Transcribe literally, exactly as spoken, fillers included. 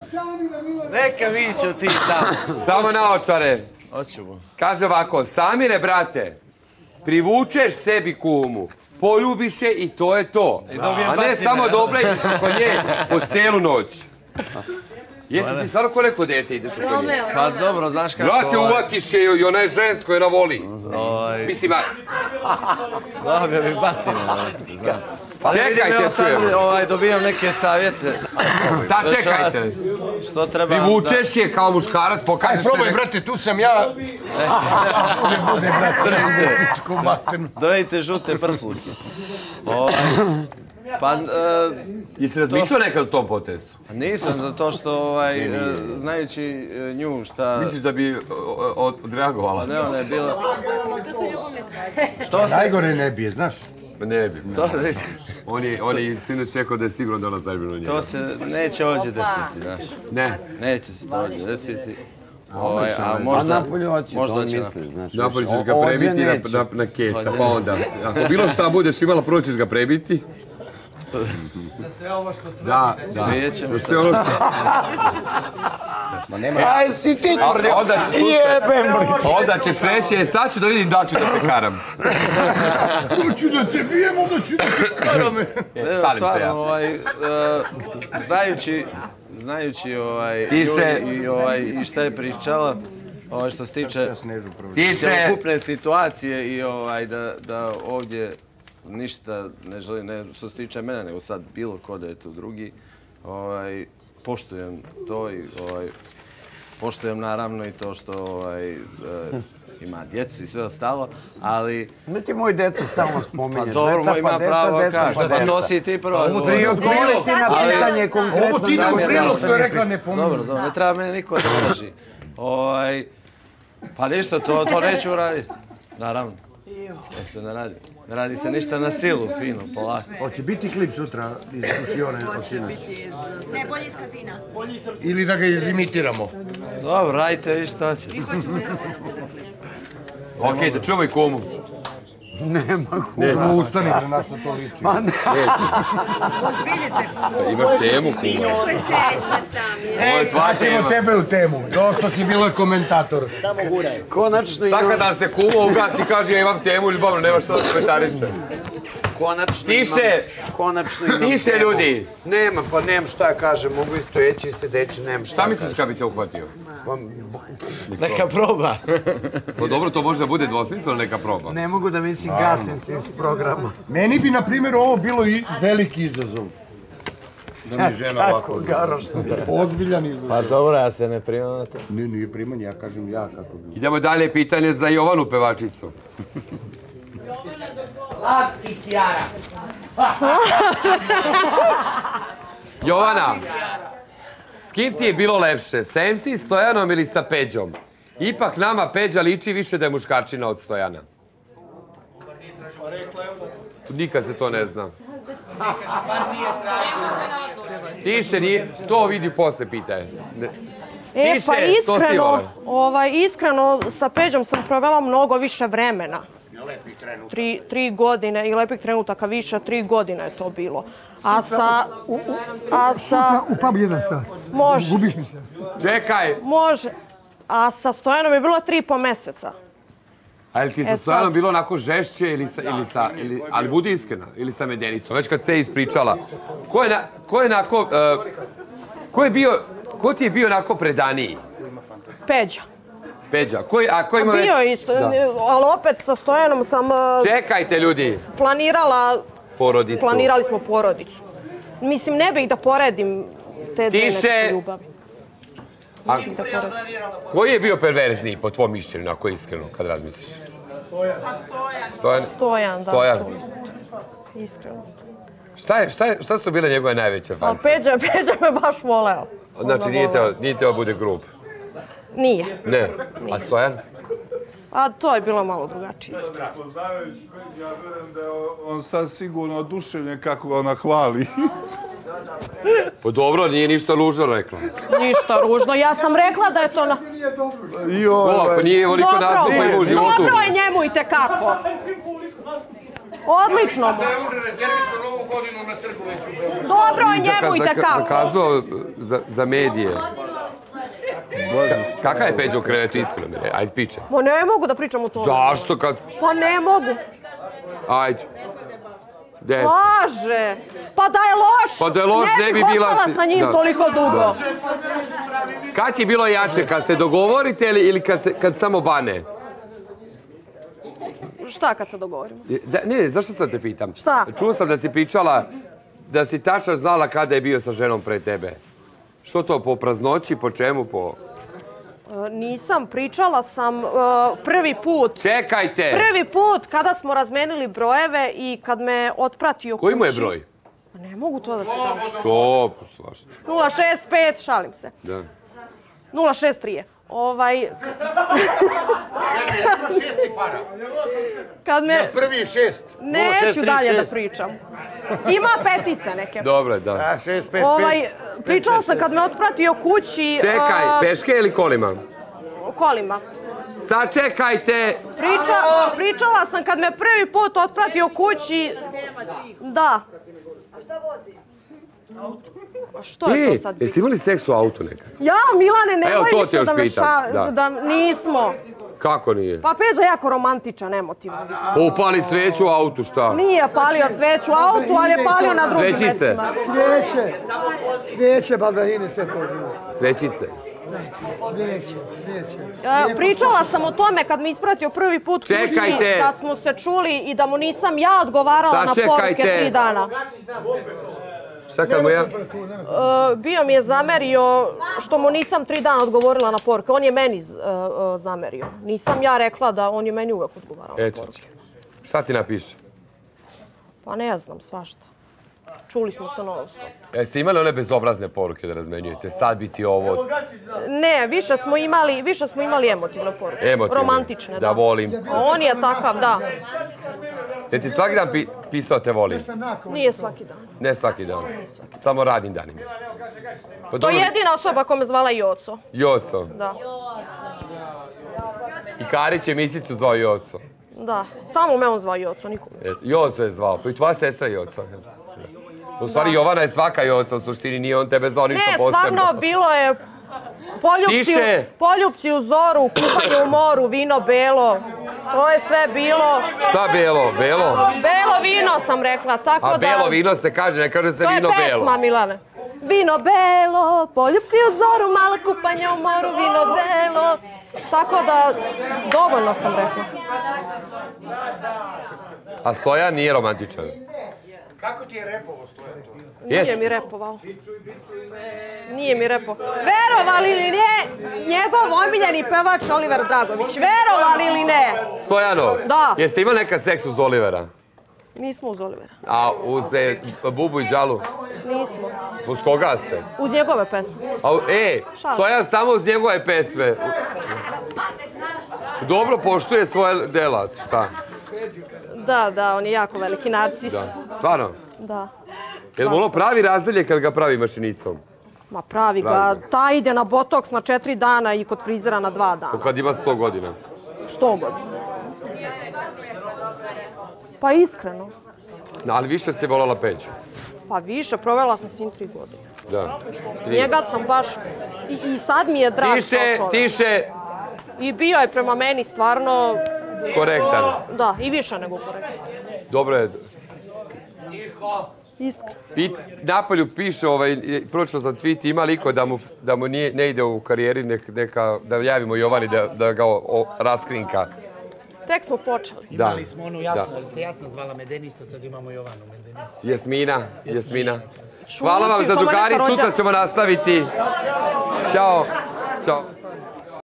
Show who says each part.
Speaker 1: Neka viću ti tamo.
Speaker 2: Samo naočare.
Speaker 1: Hoćemo.
Speaker 2: Kaže ovako, Samire, brate, privučeš sebi kumu, poljubiš je i to je to. A ne samo da obležiš oko nje po celu noć. Jesi ti stvarno ko neko dete ideš oko nje?
Speaker 1: Pa dobro, znaš kako...
Speaker 2: Brate, uvatiš je i ona je žensko i ona voli. Mislim, a...
Speaker 1: Dobio mi batina.
Speaker 2: Čekajte, čujem.
Speaker 1: Dobijam neke savjete.
Speaker 2: Sad čekajte.
Speaker 1: Što treba...
Speaker 2: Privučeš je kao muškarac, pokažeš se...
Speaker 3: Aj, probaj, brate, tu sam ja. Ne bude, brate.
Speaker 1: Dovedite žute prsluke. Pa...
Speaker 2: Jesi razmišljao nekad o tom potezu?
Speaker 1: Nisam, zato što, znajući nju šta...
Speaker 2: Misliš da bi odreagovala?
Speaker 1: Ne, ona je bila...
Speaker 4: To su ljubavne svađe.
Speaker 3: Najgore ne bi, znaš?
Speaker 2: Ne bi. On je sinoć rekao da je sigurno da ona zaljubljena u njega.
Speaker 1: To se neće ovdje desiti, znaš.
Speaker 2: Ne.
Speaker 1: Neće se to ovdje desiti. A
Speaker 5: možda... A napolje hoće, to misliš, znaš.
Speaker 2: Napolje ćeš ga prebiti na keca, pa onda. Ako bilo šta budeš imala, prvo ćeš ga prebiti.
Speaker 1: Za sve ovo što tvrdi,
Speaker 2: da, da. Za sve ovo što...
Speaker 5: Aj, si ti tvrdi, jebem li.
Speaker 2: Onda ćeš reći, sad ću da vidim da ću da pekaram.
Speaker 3: Hoću da te bijem, onda ću da pekaram.
Speaker 2: Šalim se ja.
Speaker 1: Znajući, znajući i šta je pričala, što se tiče celokupne situacije i da ovdje ništa ne želim, ne što se tiče mene, nego sad bilo ko da je tu drugi. Poštujem to i poštujem naravno i to što ima djecu i sve ostalo, ali...
Speaker 5: Ne ti moju djecu stalno spominješ.
Speaker 1: Pa dobro, ima pravo kaže. Pa to si i ti prvo.
Speaker 5: Prije odgovoriti na pitanje konkretno.
Speaker 3: Ovo ti ide u prilog što je rekla ne pominje.
Speaker 1: Dobro, dobro, ne treba mene niko da drži. Pa ništa, to neću uraditi. Naravno. To se ne radi. Ne radi se ništa na silu, fino, polako.
Speaker 3: Hoće biti klip sutra iz Kušione od sinoć?
Speaker 4: Ne, bolje iz kazina.
Speaker 3: Ili da ga izimitiramo?
Speaker 1: Dobro, radite vi šta će.
Speaker 2: Okej, da čuvaj kumu.
Speaker 5: Nema kuma.
Speaker 3: Ustani, na što to liči.
Speaker 5: Ma ne.
Speaker 2: Imaš temu, kuma.
Speaker 4: Ovo je sreća sam.
Speaker 2: Ovo je tva tema.
Speaker 3: Ćemo tebe u temu. Došto si bila komentator.
Speaker 5: Samo guraj. Konačno imam...
Speaker 2: Sad kada se kuma ugasi i kaže ja imam temu, ljubavno, nema što da komentariše.
Speaker 5: Konačno imam...
Speaker 2: Tiše!
Speaker 5: Konačno imam temu.
Speaker 2: Tiše, ljudi!
Speaker 5: Nema, pa nemam šta kažem. Mogu i stojeći i sedeći, nemam šta kažem.
Speaker 2: Šta misliš kad bi te uhvatio?
Speaker 1: Neka proba.
Speaker 2: Pa dobro, to može da bude dvosmisleno, neka proba.
Speaker 5: Ne mogu da mislim, gasim se iz programa.
Speaker 3: Meni bi, na primjer, ovo bilo i veliki izazov. Da mi žena ovako... Ozbiljan izazov.
Speaker 1: Pa dobro, ja se ne primam na to.
Speaker 3: Ne, nije primanje, ja kažem ja kako bi...
Speaker 2: Idemo dalje, pitanje za Jovanu pevačicu.
Speaker 6: Lav i Kijara.
Speaker 2: Jovana, s kim ti je bilo lepše, sa em ce Stojanom ili sa Peđom? Ipak nama Peđa liči više da je muškarčina od Stojana. Nikad se to ne zna. Tiše, to vidi posle pitaje.
Speaker 7: E, pa iskreno, sa Peđom sam provela mnogo više vremena. Tri godine i lepih trenutaka više, tri godine je to bilo. A sa...
Speaker 3: U pub jedan sat.
Speaker 7: Može.
Speaker 3: Gubiš mi se.
Speaker 2: Čekaj.
Speaker 7: Može. A sa Stojanom je bilo tri i po meseca.
Speaker 2: A je li ti sa Stojanom bilo onako žešće ili sa... Ali budi iskrena. Ili sa Medenicom. Već kad se ispričala. Ko je onako... Ko je bio... Ko ti je bio onako predaniji?
Speaker 7: Peđa.
Speaker 2: Peđa. A ko ima...
Speaker 7: Bio isto, ali opet sa Stojanom sam...
Speaker 2: Čekajte, ljudi.
Speaker 7: Planirala...
Speaker 2: Porodicu.
Speaker 7: Planirali smo porodicu. Mislim, ne bih da poredim te dve neke ljubavi.
Speaker 2: Koji je bio perverzniji, po tvom mišljenju, ako je iskreno, kad razmisliš? Stojan.
Speaker 7: Stojan, da.
Speaker 2: Stojan.
Speaker 7: Iskreno.
Speaker 2: Šta su bile njegove najveće fantazije?
Speaker 7: Ali Peđa me baš voleo.
Speaker 2: Znači, nije teo bude grub?
Speaker 7: Nije.
Speaker 2: Ne? A Stojan?
Speaker 7: A to je bilo malo drugačije.
Speaker 8: Poznavajući Peđu, ja vjerujem da je on sad sigurno oduševljen kako ga ona hvali.
Speaker 2: Pa dobro, nije ništa ružno rekla.
Speaker 7: Ništa ružno. Ja sam rekla da je to na...
Speaker 2: Ako nije ovoliko nastupa ima u životu.
Speaker 7: Dobro je njemu i tekako. Odlično mu. Dobro je njemu i tekako.
Speaker 2: Zakazao za medije. Kakav je Peđo krenetu iskreno mi re? Ajde, piče.
Speaker 7: Ma ne mogu da pričam o tome.
Speaker 2: Zašto kad...
Speaker 7: Pa ne mogu.
Speaker 2: Ajde.
Speaker 7: Laže. Pa da je loš.
Speaker 2: Pa da je loš ne bi bila...
Speaker 7: Ne bih ostala sa njim toliko dugo.
Speaker 2: Kad ti je bilo jače? Kad se dogovorite ili kad samo bane?
Speaker 7: Šta kad se dogovorimo?
Speaker 2: Ne, zašto sad te pitam?
Speaker 7: Šta?
Speaker 2: Čuo sam da si pričala da si tačno znala kada je bio sa ženom pre tebe. Što to, po praznoći, po čemu, po...
Speaker 7: Nisam, pričala sam prvi put.
Speaker 2: Čekajte!
Speaker 7: Prvi put kada smo razmenili brojeve i kad me otpratio kući.
Speaker 2: Koji mu je broj?
Speaker 7: Ne mogu to da te kažem.
Speaker 2: Što? Svašta.
Speaker 7: nula šest pet, šalim se.
Speaker 2: Da.
Speaker 7: nula šest tri je. Ovaj... Kad me...
Speaker 5: Prvi šest.
Speaker 7: Neću dalje da pričam. Ima petice neke.
Speaker 2: Dobro, da.
Speaker 5: šest, pet,
Speaker 7: Ovaj, pričala sam kad me otpratio kući...
Speaker 2: Čekaj, peške ili kolima?
Speaker 7: Kolima.
Speaker 2: Sačekajte!
Speaker 7: Pričala sam kad me prvi put otpratio kući... Da.
Speaker 4: A šta vozi?
Speaker 7: A što je to sad?
Speaker 2: E, jesi imali seks u autu nekad?
Speaker 7: Ja, Milane, nemoj
Speaker 2: Evo, to
Speaker 7: više
Speaker 2: te još
Speaker 7: da me
Speaker 2: pitam,
Speaker 7: ša...
Speaker 2: da.
Speaker 7: Da nismo.
Speaker 2: Kako nije?
Speaker 7: Pa Peđa je jako romantičan, emotivan.
Speaker 2: Upali sveću u autu, šta?
Speaker 7: Nije palio sveću u autu, ali je palio na drugim
Speaker 2: Svećice.
Speaker 7: mestima.
Speaker 6: Svijeće. Svijeće, baldahine, sve to živo.
Speaker 2: Svećice.
Speaker 6: Svijeće, svijeće.
Speaker 7: E, Pričala sam o tome kad me ispratio prvi put kući,
Speaker 2: Čekajte.
Speaker 7: da smo se čuli i da mu nisam ja odgovarala na poruke
Speaker 2: Sačekajte.
Speaker 7: tri dana.
Speaker 2: Šta kad mu ja...
Speaker 7: E, bio mi je zamerio što mu nisam tri dana odgovorila na poruke. On je meni z- e, e, zamerio. Nisam ja rekla da on je meni uvek odgovarao na
Speaker 2: Eto
Speaker 7: poruke.
Speaker 2: ti. Šta ti napiše?
Speaker 7: Pa ne znam, svašta. Čuli smo se non stop.
Speaker 2: Jeste imali one bezobrazne poruke da razmenjujete? Sad bi ti ovo...
Speaker 7: Ne, više smo imali, više smo imali emotivne poruke.
Speaker 2: Emotivne.
Speaker 7: Romantične, da.
Speaker 2: Da volim.
Speaker 7: A on je takav, da.
Speaker 2: Je ti svaki dan pi- pisao te volim?
Speaker 7: Nije svaki dan.
Speaker 2: Ne svaki dan. Samo radnim danima. Pa
Speaker 7: To
Speaker 2: dobro,
Speaker 7: je jedina osoba koja me zvala Joco.
Speaker 2: Joco.
Speaker 7: Da.
Speaker 2: I Karić je Misicu zvao Joco.
Speaker 7: Da. Samo me on zvao Joco, nikom.
Speaker 2: Eto, Joco je zvao. Pa i tvoja sestra je Joca. U stvari Jovana je svaka Joca, u suštini nije on tebe zvao ništa
Speaker 7: Ne,
Speaker 2: posebno.
Speaker 7: stvarno bilo je poljupci,
Speaker 2: Tiše.
Speaker 7: poljupci u zoru, kupanje u moru, vino belo. To je sve bilo.
Speaker 2: Šta belo? Belo?
Speaker 7: Belo vino sam rekla, tako
Speaker 2: A
Speaker 7: da...
Speaker 2: belo vino se kaže, ne kaže se
Speaker 7: To je
Speaker 2: vino belo.
Speaker 7: pesma, Milane. Vino belo, poljupci u zoru, malo kupanja u moru, vino belo. Tako da, dovoljno sam rekla.
Speaker 2: A Stojan nije romantičan.
Speaker 5: Kako ti je repovo, Stojan, to?
Speaker 7: Nije mi repovao. Nije mi repovao. Verovali ili ne, njegov omiljeni pevač Oliver Dragović. Verovali ili ne?
Speaker 2: Stojano,
Speaker 7: Da.
Speaker 2: jeste imali nekad seks uz Olivera?
Speaker 7: Nismo uz Olivera.
Speaker 2: A uz e, Bubu i Đalu?
Speaker 7: Nismo.
Speaker 2: Uz koga ste?
Speaker 7: Uz njegove pesme.
Speaker 2: A, e, Stojan samo uz njegove pesme. Dobro poštuje svoje dela, šta?
Speaker 7: Da, da, on je jako veliki narcis.
Speaker 2: Da. Stvarno?
Speaker 7: Da.
Speaker 2: Jel mu ono pravi razdalje kad ga pravi mašinicom?
Speaker 7: Ma pravi ga.
Speaker 2: Pravi
Speaker 7: Ta ide na botoks na četiri dana i kod frizera na dva dana.
Speaker 2: Kad ima sto godina.
Speaker 7: Sto godina. Pa iskreno.
Speaker 2: No, ali više se voljela Peđu.
Speaker 7: Pa više, provela sam s njim tri godine.
Speaker 2: Da. Tri.
Speaker 7: Njega sam baš... I, i sad mi je drag
Speaker 2: Tiše,
Speaker 7: kao čovjek.
Speaker 2: tiše,
Speaker 7: I bio je prema meni stvarno...
Speaker 2: korektan.
Speaker 7: Da, i više nego korektan.
Speaker 2: Dobro je.
Speaker 7: Iskreno.
Speaker 2: Pit, napolju piše, ovaj, pročitao sam tweet, ima liko da mu, da mu nije, ne ide u karijeri, nek, neka, da javimo Jovani da, da ga o, o, raskrinka.
Speaker 7: Tek smo počeli.
Speaker 2: Da.
Speaker 9: Imali smo onu jasno, ali se jasno zvala Medenica, sad imamo Jovanu Medenicu.
Speaker 2: Jasmina, Jasmina. Hvala vam
Speaker 7: Šuti,
Speaker 2: za
Speaker 7: to moja
Speaker 2: drugari,
Speaker 7: neka
Speaker 2: sutra
Speaker 7: rođaka.
Speaker 2: ćemo nastaviti. Ćao. Ćao.